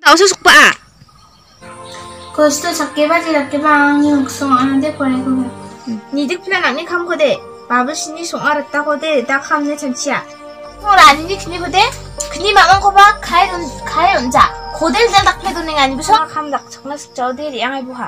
Nausok pa ah. Gusto 작게 바지 작게 방이 uk송하는데 버리고 니들 플랜 아니 감거대. 마부신이 송알았다거대. 나 감내 잔치야. 뭘 아니니 그니고대? 그니 마만 거봐 가해 온자 고델 잘 닭패도는 아니고서 감닭 정나스 저들 양해부하.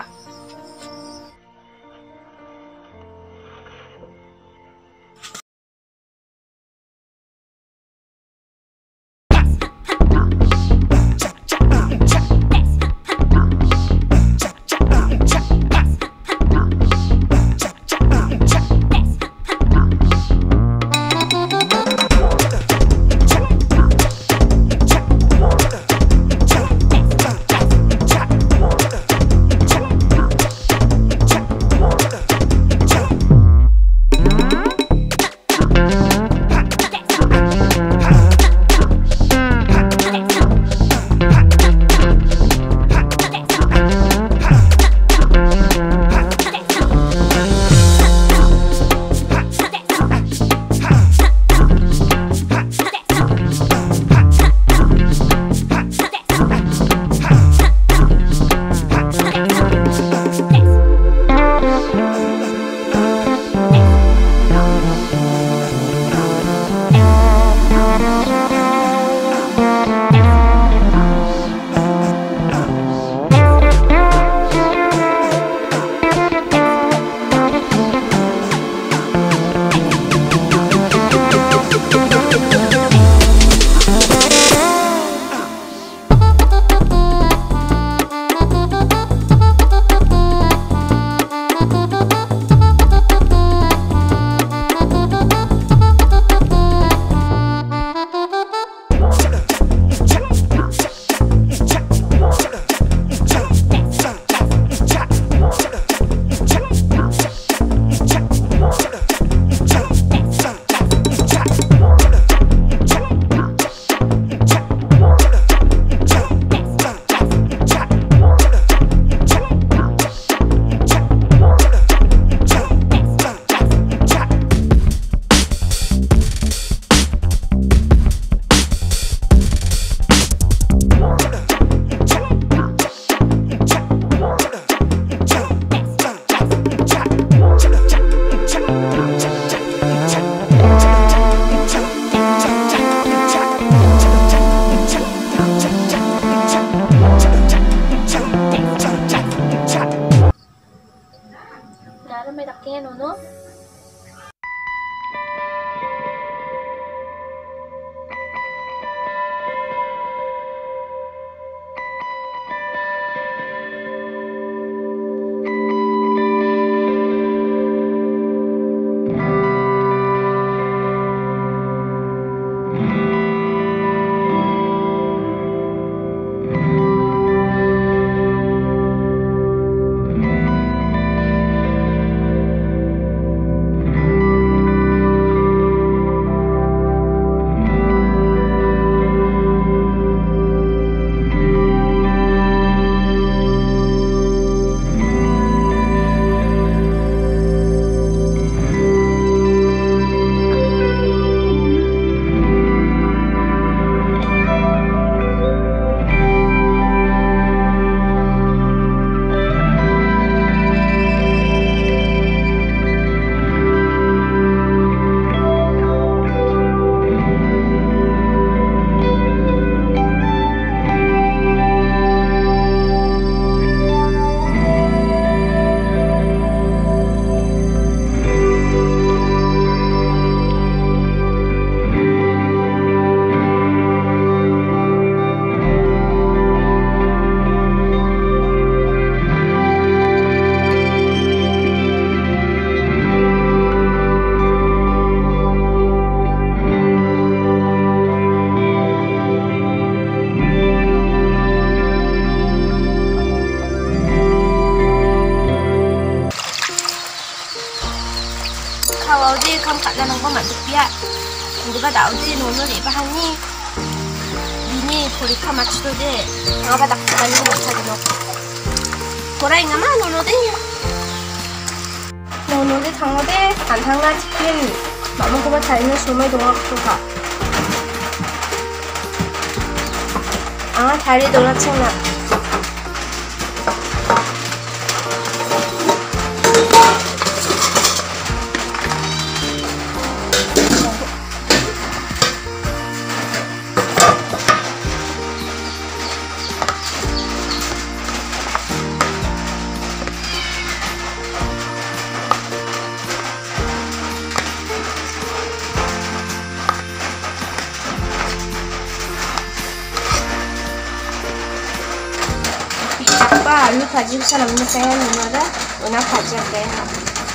나름의 닭갱이 노노? 어디 감 갖다는 거 만족비야. 우리가 나오지 오늘 이바하니 니니 보리카 맞추도지 방아바 닥쳐가는 거 못하기로 고라잉아마 노노데 노노데 당어데 안탕가 치킨 마무고바 자이는 소매 동학도가 아, 다리 놀아채나. आलू भाजी सा लगने चाहिए नमरा उना भाजी गए हैं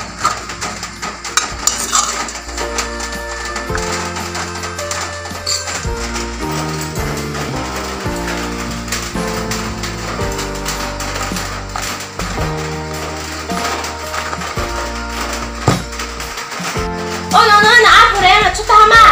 oh no na apa deh na cuta hama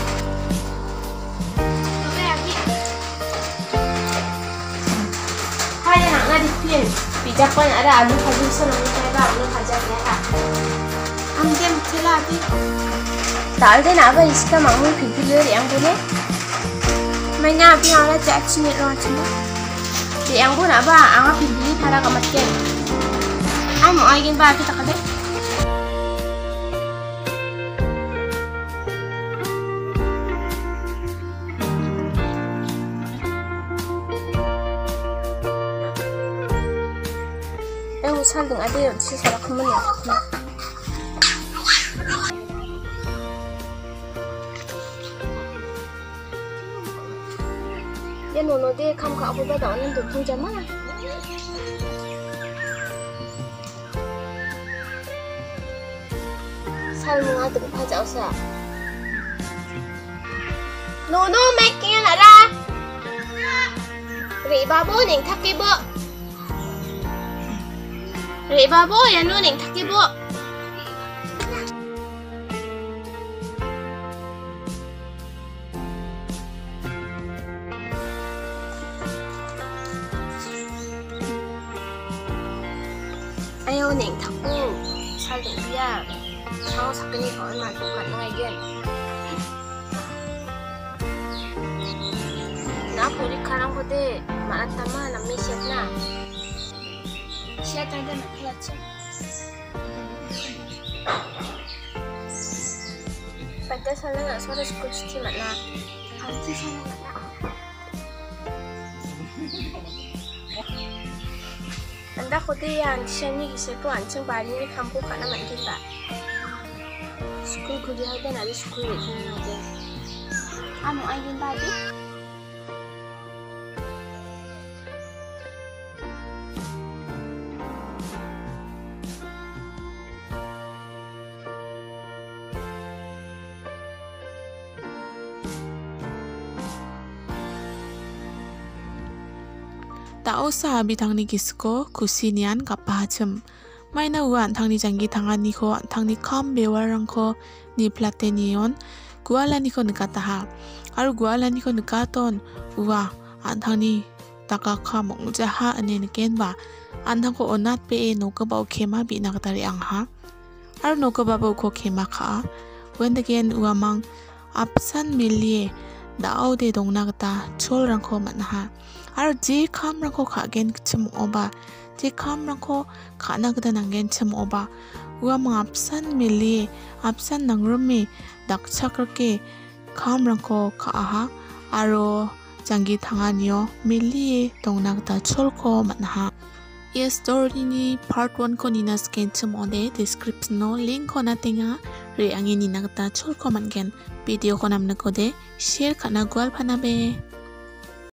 Bijakkan ada alu भाजी senang saya alu भाजा गया हम के मसाला अभी डाल देना अब इसका मामूल फिर yang boleh mainnya अभी आला चाची ने रोज ना yang pun apa angah pilih para kamatken am aigin ba kita kade 살등 아대요 치사라 큰문이 없구나 얘 너너데 감가 아보다 나는 도통자마 살뭉아 들고 가져오사 너너 맥기야 나라 리바보 닝 타키보 Riba bo, yan nun yung taki bo. Ayaw na yung taku. Saling biya. Ako sa kaniko, natukat na ngayon. Napuri ka lang ko de. Maatama, namisip na. Siya tayo na kaya pada sana nak suara skusti mana anti sana mana anda kodi yang seni gisepo anceng bali ni kampu kana mantin ba skul kuliah dan ada skul itu ada anu ayin tadi Tao sa bitang ni gisko kusinian kapahacem. May nauan tang ni janggi tangan ni ko tang ni kam bewarang ko ni platenion guala ni ko nekataha. Aru guala ni ko nekaton uwa antang ni taka kamong jaha ane neken ba antang ko onat pe no ko bau kema bi nakatari angha. Aru no ko bau ko kema ka. When again uwa mang apsan milie dao de dong nakata chol rang ko manha. Aru je kam rang ko kagen chem oba je kam rang ko kana gada nangen chem oba ua mang apsan mili apsan nangrumi dakchakrke kam rang ko kaaha aro jangi tanganyo mili dongna gada cholko manha ye story ni part 1 ko nina scan chem ode description no link ko na tinga re angi nina gada cholko mangen video ko namna ko de share kana gwal phanabe